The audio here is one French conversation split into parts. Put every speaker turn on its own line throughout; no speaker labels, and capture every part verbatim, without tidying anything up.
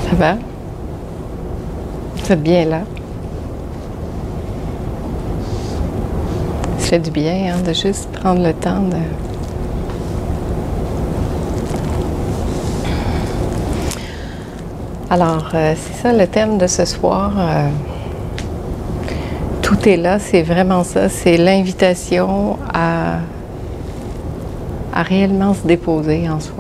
Ça va? Vous êtes bien là? Ça fait du bien hein, de juste prendre le temps de... Alors, euh, c'est ça le thème de ce soir. Euh, tout est là, c'est vraiment ça. C'est l'invitation à, à réellement se déposer en soi.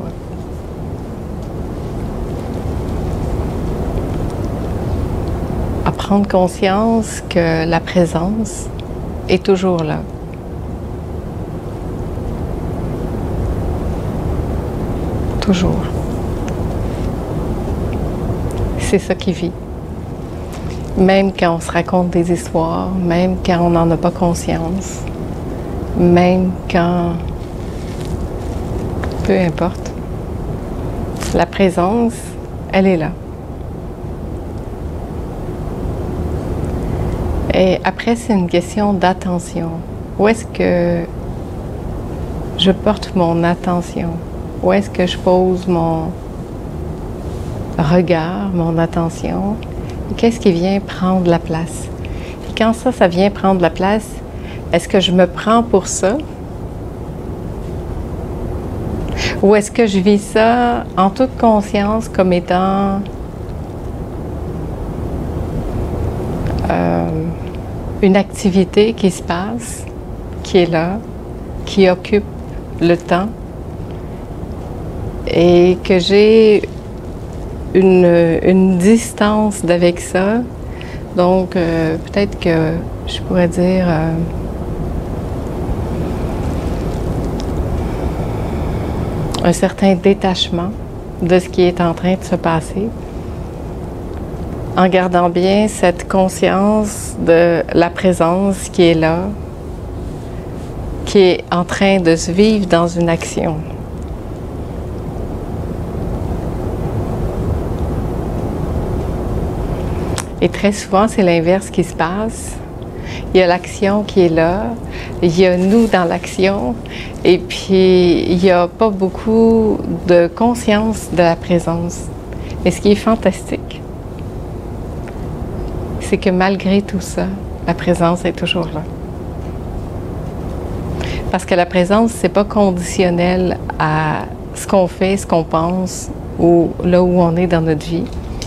À prendre conscience que la présence est toujours là. Toujours. C'est ça qui vit. Même quand on se raconte des histoires, même quand on n'en a pas conscience, même quand... peu importe. La présence, elle est là. Et après, c'est une question d'attention. Où est-ce que je porte mon attention? Où est-ce que je pose mon regard, mon attention? Qu'est-ce qui vient prendre la place? Et quand ça, ça vient prendre la place, est-ce que je me prends pour ça? Ou est-ce que je vis ça en toute conscience comme étant euh, une activité qui se passe, qui est là, qui occupe le temps et que j'ai une, une distance d'avec ça. Donc, euh, peut-être que je pourrais dire euh, un certain détachement de ce qui est en train de se passer, en gardant bien cette conscience de la présence qui est là, qui est en train de se vivre dans une action. Et très souvent, c'est l'inverse qui se passe. Il y a l'action qui est là, il y a nous dans l'action, et puis il n'y a pas beaucoup de conscience de la présence. Et ce qui est fantastique, c'est que malgré tout ça, la présence est toujours là. Parce que la présence, c'est pas conditionnel à ce qu'on fait, ce qu'on pense, ou là où on est dans notre vie.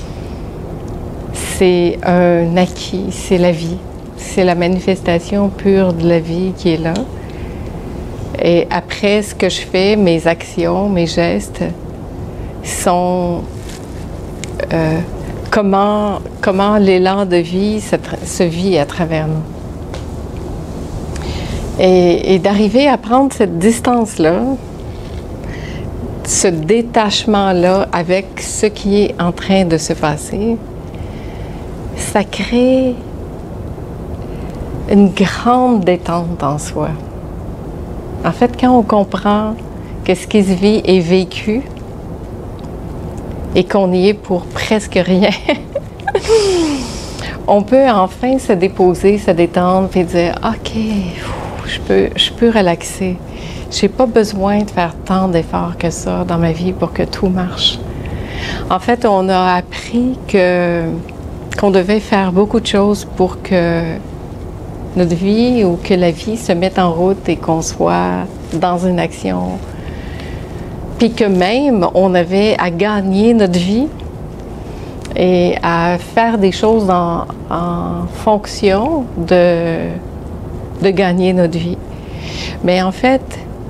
C'est un acquis, c'est la vie. C'est la manifestation pure de la vie qui est là. Et après, ce que je fais, mes actions, mes gestes, sont euh, comment, comment l'élan de vie se, se vit à travers nous. Et, et d'arriver à prendre cette distance-là, ce détachement-là avec ce qui est en train de se passer, ça crée une grande détente en soi. En fait, quand on comprend que ce qui se vit est vécu et qu'on y est pour presque rien, on peut enfin se déposer, se détendre et dire « OK, je peux, je peux relaxer. J'ai pas besoin de faire tant d'efforts que ça dans ma vie pour que tout marche. » En fait, on a appris que qu'on devait faire beaucoup de choses pour que notre vie ou que la vie se mette en route et qu'on soit dans une action. Puis que même on avait à gagner notre vie et à faire des choses en, en fonction de, de gagner notre vie. Mais en fait,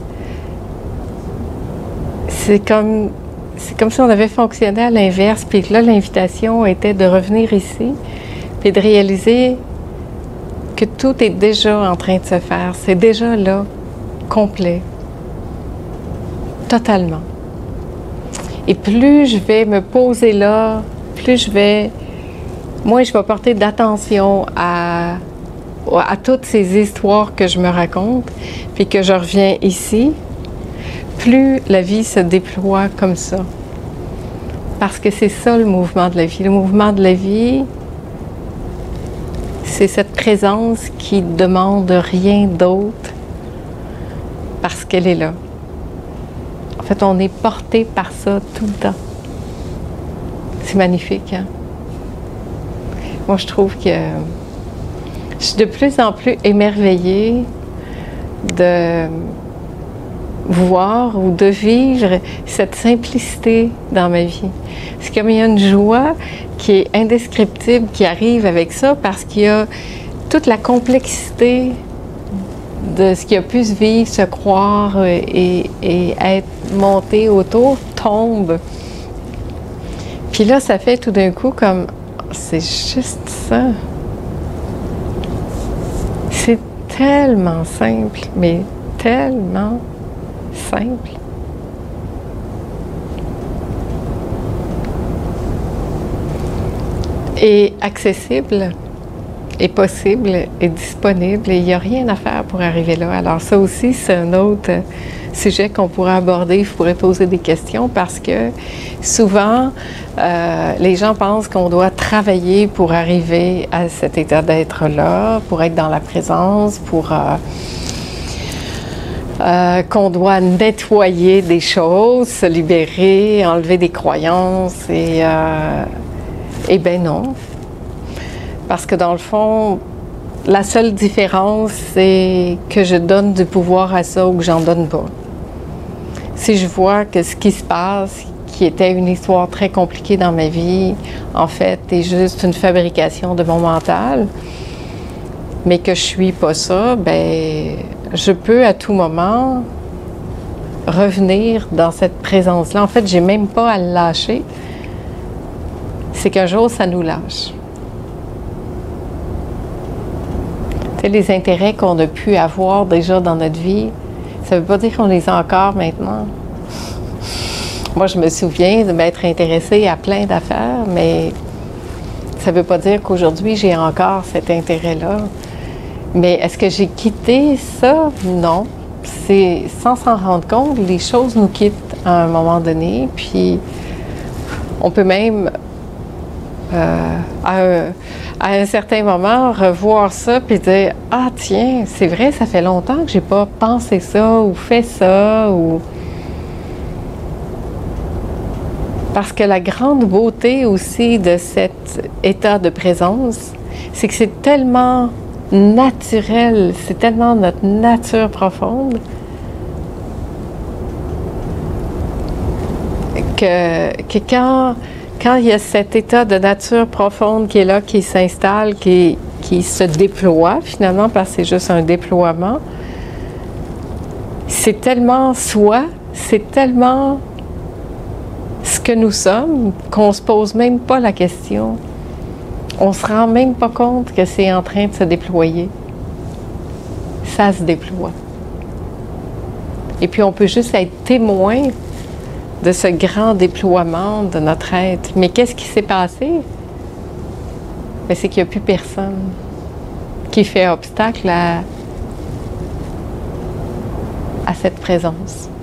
c'est comme C'est comme si on avait fonctionné à l'inverse, puis que là, l'invitation était de revenir ici, puis de réaliser que tout est déjà en train de se faire. C'est déjà là, complet, totalement. Et plus je vais me poser là, plus je vais... Moi, je vais porter d'attention à, à toutes ces histoires que je me raconte, puis que je reviens ici, plus la vie se déploie comme ça. Parce que c'est ça le mouvement de la vie. Le mouvement de la vie, c'est cette présence qui ne demande rien d'autre parce qu'elle est là. En fait, on est porté par ça tout le temps. C'est magnifique, hein? Moi, je trouve que je suis de plus en plus émerveillée de voir ou de vivre cette simplicité dans ma vie. C'est comme il y a une joie qui est indescriptible qui arrive avec ça parce qu'il y a toute la complexité de ce qui a pu se vivre, se croire et, et être monté autour tombe. Puis là, ça fait tout d'un coup comme c'est juste ça. C'est tellement simple, mais tellement simple. Et accessible, et possible, et disponible, et il n'y a rien à faire pour arriver là. Alors ça aussi, c'est un autre sujet qu'on pourrait aborder, je pourrais poser des questions, parce que souvent, euh, les gens pensent qu'on doit travailler pour arriver à cet état d'être-là, pour être dans la présence, pour... Euh, Euh, qu'on doit nettoyer des choses, se libérer, enlever des croyances et, euh, eh bien non. Parce que dans le fond, la seule différence, c'est que je donne du pouvoir à ça ou que j'en donne pas. Si je vois que ce qui se passe, qui était une histoire très compliquée dans ma vie, en fait, est juste une fabrication de mon mental, mais que je suis pas ça, ben je peux à tout moment revenir dans cette présence-là. En fait, j'ai même pas à le lâcher. C'est qu'un jour, ça nous lâche. Tu sais, les intérêts qu'on a pu avoir déjà dans notre vie, ça veut pas dire qu'on les a encore maintenant. Moi, je me souviens de m'être intéressée à plein d'affaires, mais ça veut pas dire qu'aujourd'hui, j'ai encore cet intérêt-là. Mais est-ce que j'ai quitté ça? Non. C'est sans s'en rendre compte, les choses nous quittent à un moment donné, puis on peut même, euh, à, un, à un certain moment, revoir ça puis dire « Ah tiens, c'est vrai, ça fait longtemps que j'ai pas pensé ça ou fait ça. » ou Parce que la grande beauté aussi de cet état de présence, c'est que c'est tellement naturel, c'est tellement notre nature profonde que, que quand, quand il y a cet état de nature profonde qui est là, qui s'installe, qui, qui se déploie finalement, parce que c'est juste un déploiement, c'est tellement soi, c'est tellement ce que nous sommes qu'on se pose même pas la question. On se rend même pas compte que c'est en train de se déployer. Ça se déploie. Et puis on peut juste être témoin de ce grand déploiement de notre être. Mais qu'est-ce qui s'est passé? Ben, c'est qu'il n'y a plus personne qui fait obstacle à, à cette présence.